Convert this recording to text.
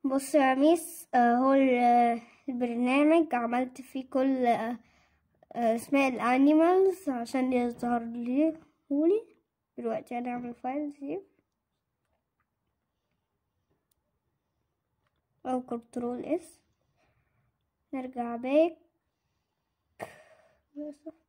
بص يا ميس، هو البرنامج عملت فيه كل اسماء الانيمالز عشان يظهر لي دلوقتي. هنعمل فايل سيف او كنترول اس، نرجع باك.